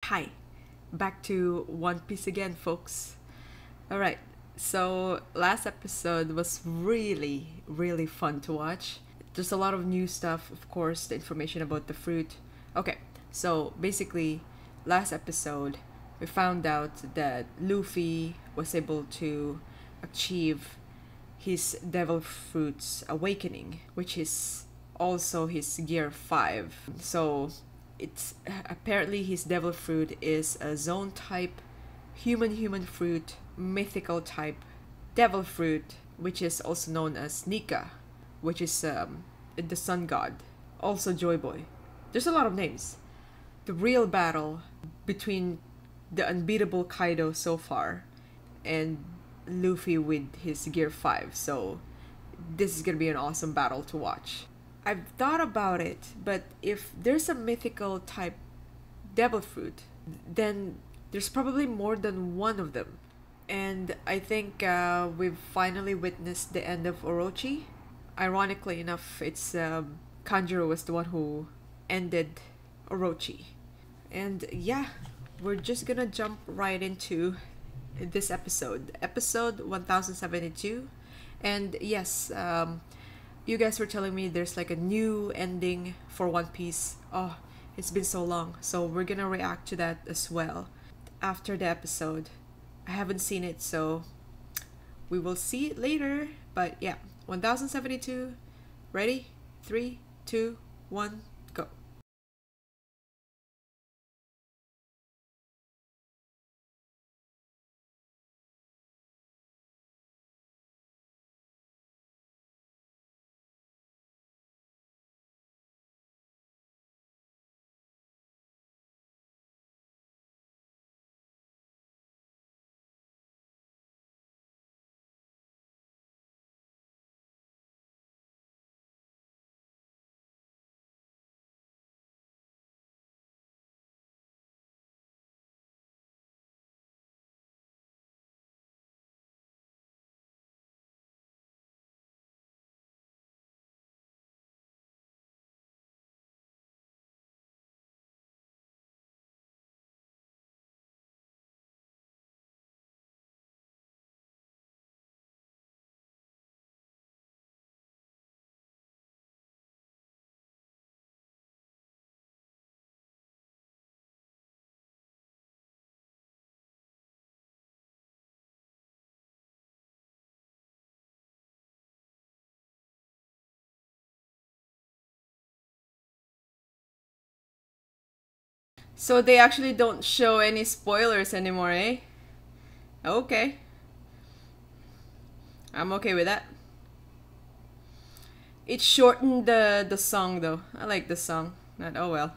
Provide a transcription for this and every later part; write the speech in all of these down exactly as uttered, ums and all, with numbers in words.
Hi, back to One Piece again, folks. Alright, so last episode was really, really fun to watch. There's a lot of new stuff, of course, the information about the fruit. Okay, so basically, last episode, we found out that Luffy was able to achieve his Devil Fruit's awakening, which is also his Gear five. So it's apparently his Devil Fruit is a zone type, human human fruit, mythical type, Devil Fruit, which is also known as Nika, which is um, the sun god, also Joy Boy. There's a lot of names. The real battle between the unbeatable Kaido so far and Luffy with his Gear five. So this is gonna be an awesome battle to watch. I've thought about it, but if there's a mythical type devil fruit, then there's probably more than one of them. And I think uh, we've finally witnessed the end of Orochi. Ironically enough, it's um, Kanjuro was the one who ended Orochi. And yeah, we're just gonna jump right into this episode, episode one thousand seventy-two. And yes, um, you guys were telling me there's like a new ending for One Piece. Oh, it's been so long. So we're gonna react to that as well after the episode. I haven't seen it, so we will see it later. But yeah, one thousand seventy-two. Ready? Three, two, one, go. So they actually don't show any spoilers anymore, eh? Okay. I'm okay with that. It shortened the the song though. I like the song. Not oh well.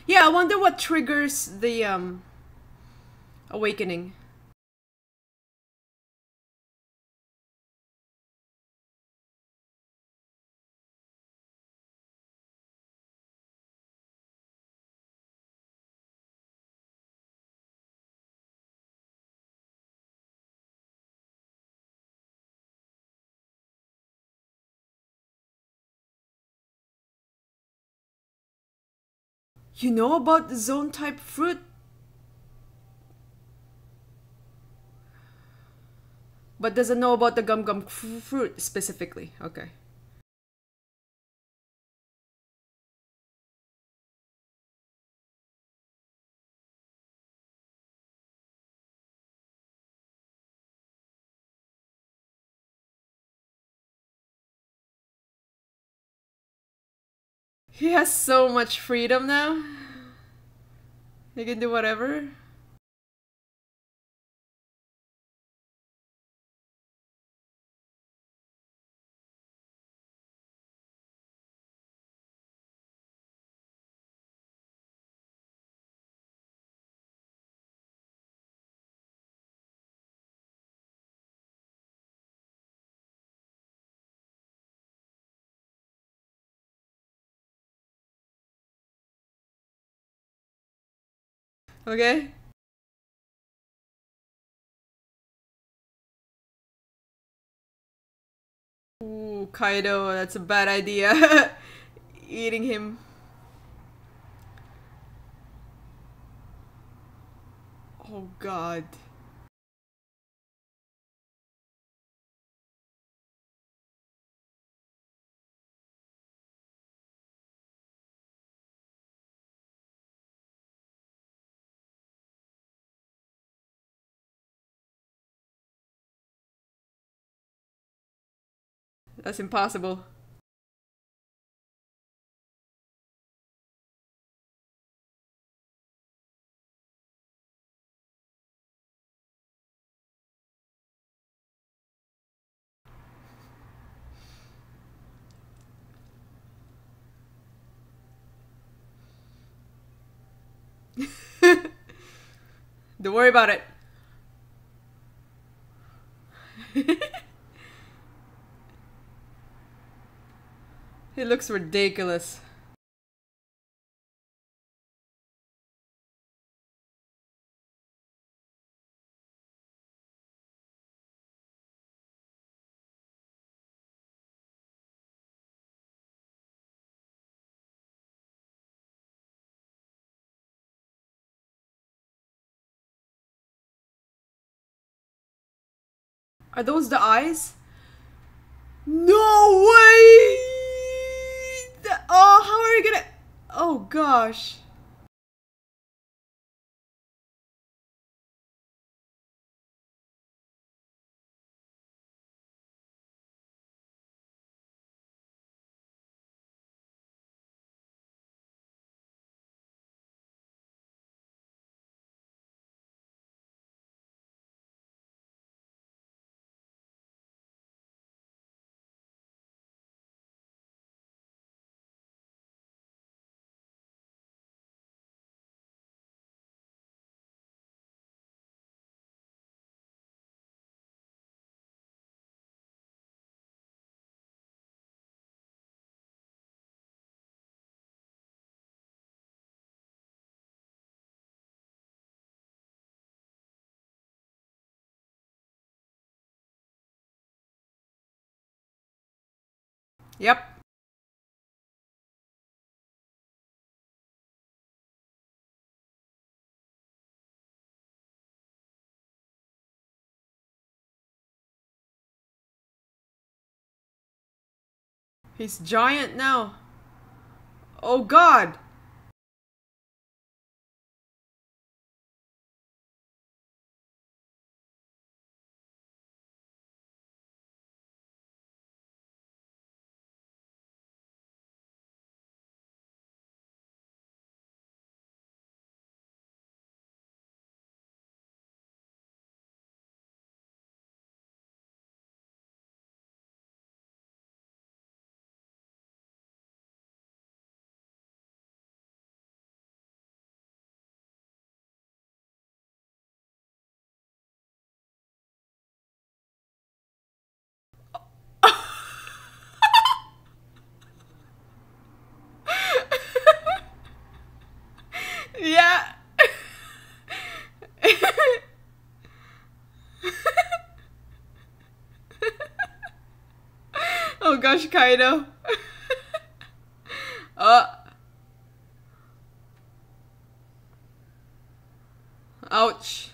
Yeah, I wonder what triggers the um awakening. You know about the zone type fruit? But doesn't know about the gum gum f- fruit specifically. Okay. He has so much freedom now. He can do whatever. Okay? Ooh, Kaido, that's a bad idea. Eating him. Oh god. That's impossible. Don't worry about it. It looks ridiculous. Are those the eyes? No way! Oh, how are you gonna. Oh gosh. Yep. He's giant now. Oh god. Oh gosh, Kaido. uh, ouch.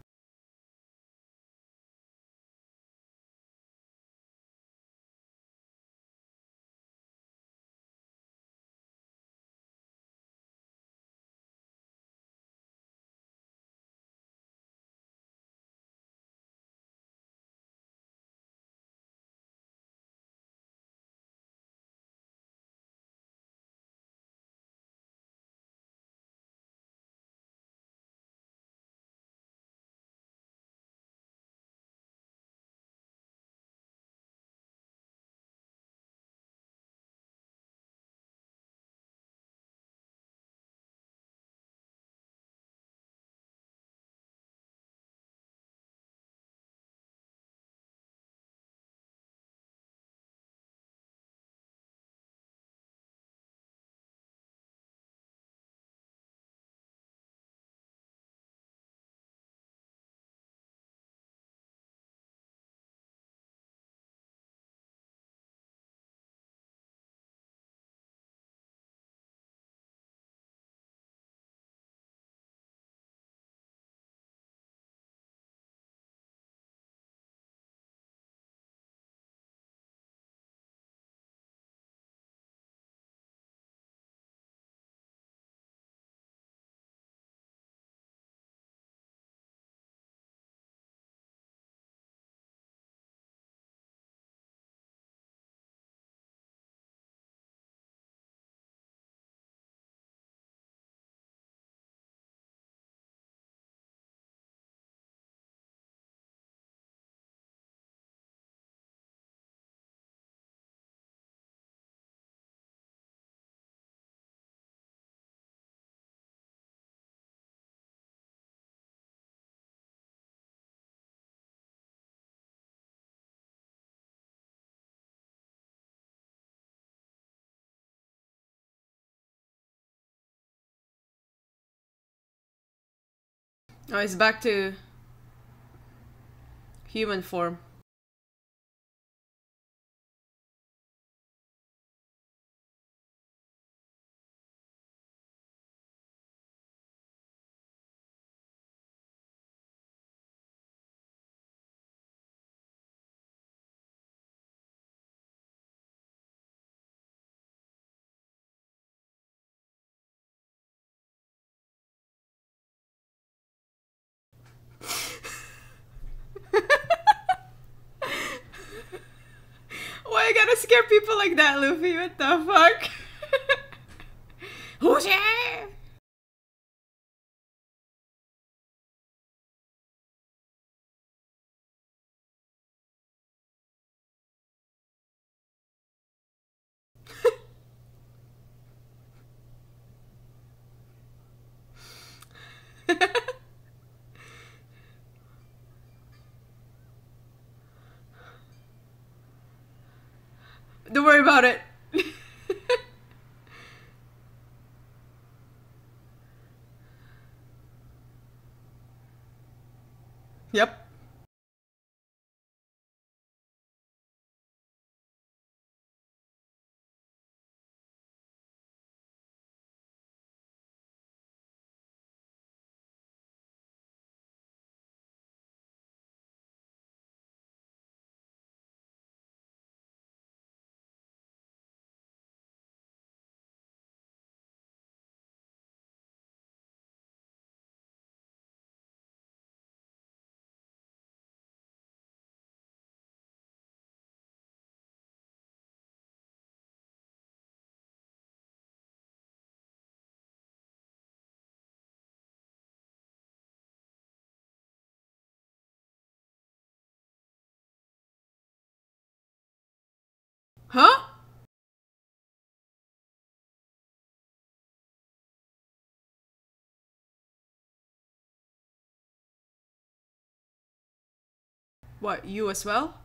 Oh, he's back to human form. Why you gotta scare people like that, Luffy? What the fuck? Who's here? Don't worry about it. Yep. Huh? What, you as well?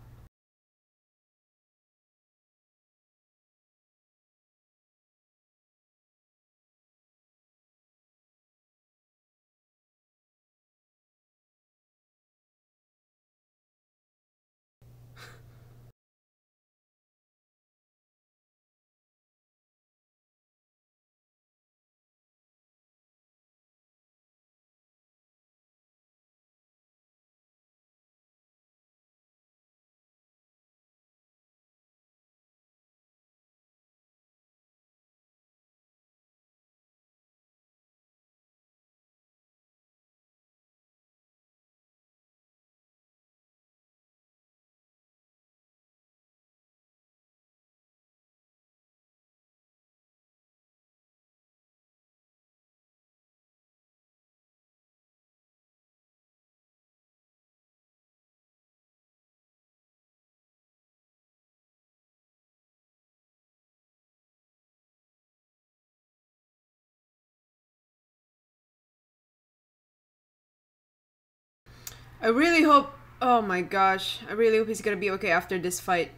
I really hope. Oh my gosh. I really hope he's gonna be okay after this fight.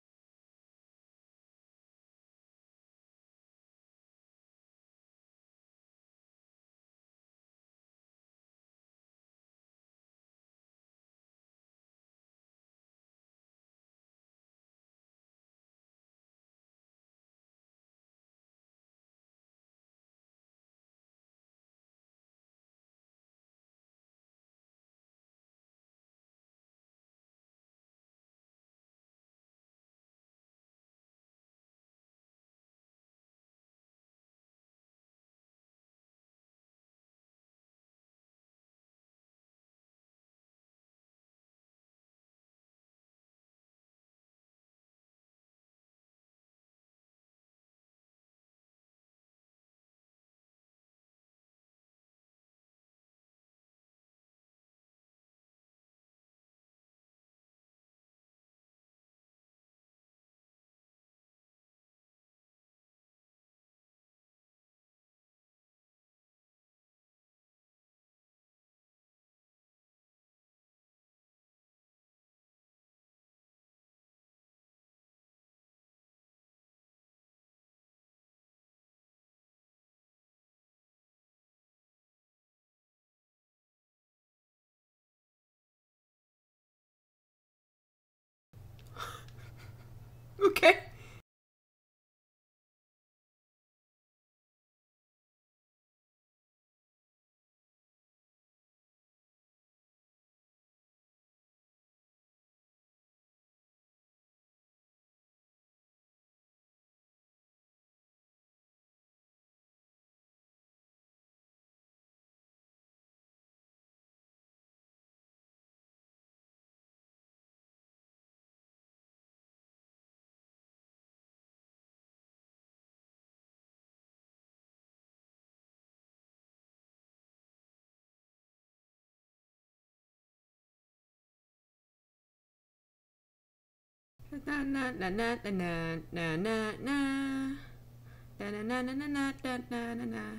Okay. Na na na na na na na na na na na na na na na na na na.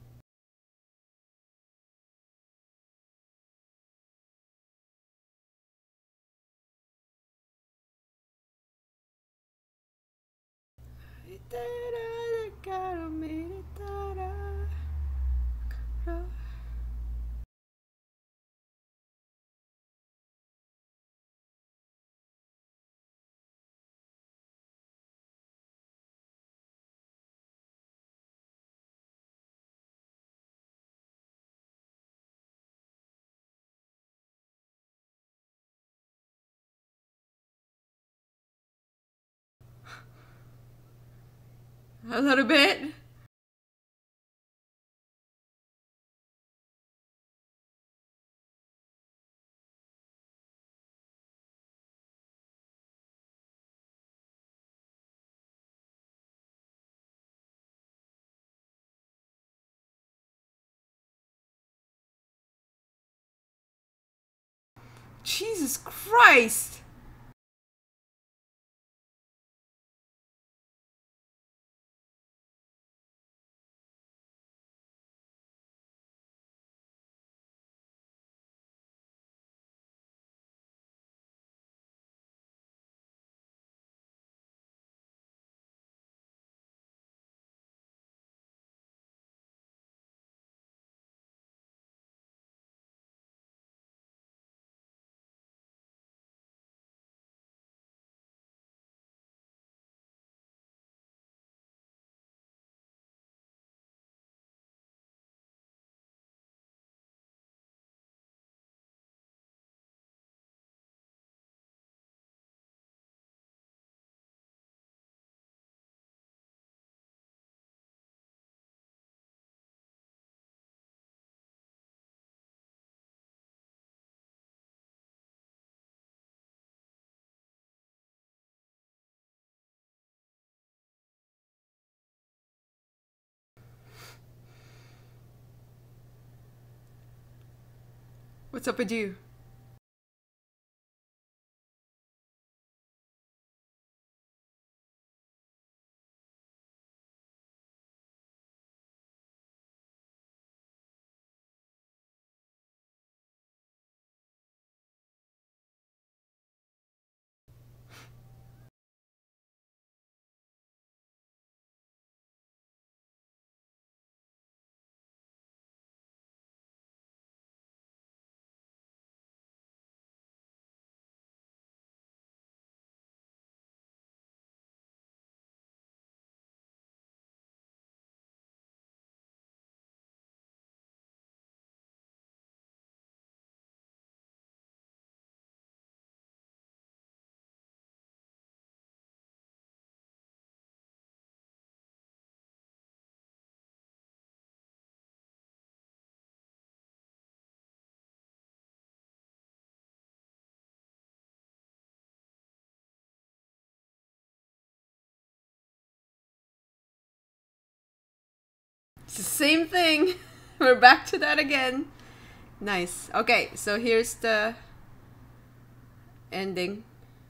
A little bit. Jesus Christ! What's up with you? It's the same thing. We're back to that again. Nice. Okay, so here's the ending.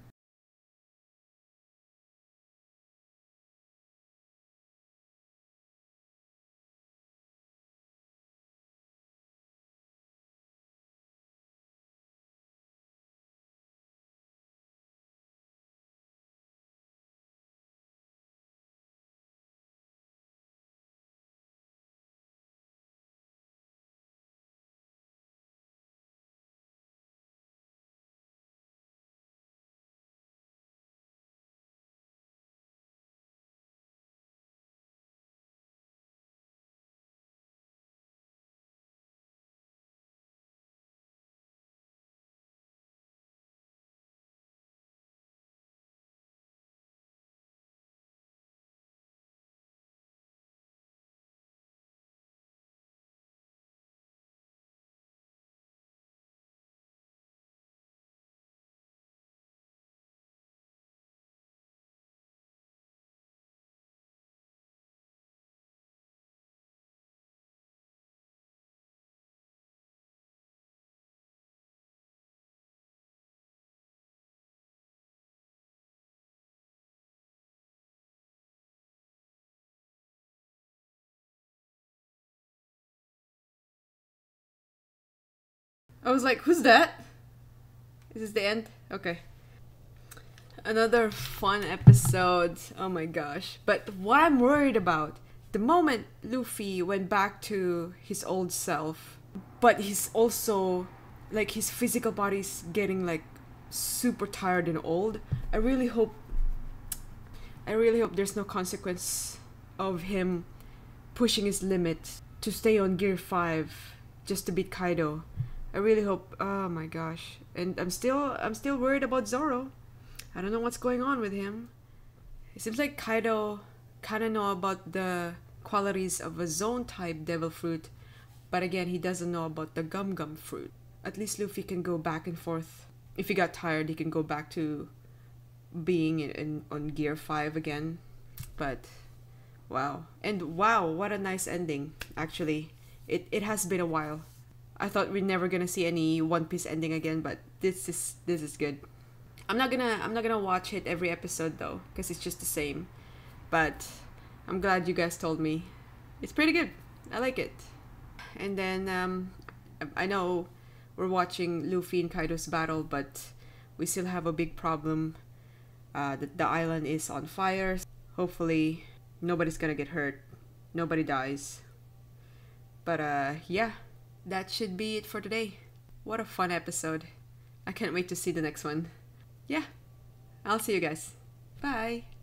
I was like, who's that? Is this the end? Okay. Another fun episode. Oh my gosh. But what I'm worried about, the moment Luffy went back to his old self, but he's also, like, his physical body's getting, like, super tired and old. I really hope, I really hope there's no consequence of him pushing his limit to stay on Gear five just to beat Kaido. I really hope. Oh my gosh. And I'm still I'm still worried about Zoro. I don't know what's going on with him. It seems like Kaido kind of know about the qualities of a zone type devil fruit, but again, he doesn't know about the gum gum fruit. At least Luffy can go back and forth. If he got tired, he can go back to being in, in on Gear five again. But wow. And wow, what a nice ending, actually. It it has been a while. I thought we're never gonna see any One Piece ending again, but this is this is good. I'm not gonna I'm not gonna watch it every episode though, because it's just the same. But I'm glad you guys told me. It's pretty good. I like it. And then um, I know we're watching Luffy and Kaido's battle, but we still have a big problem. Uh, the, the island is on fire. Hopefully nobody's gonna get hurt. Nobody dies. But uh, yeah. That should be it for today. What a fun episode. I can't wait to see the next one. Yeah, I'll see you guys. Bye.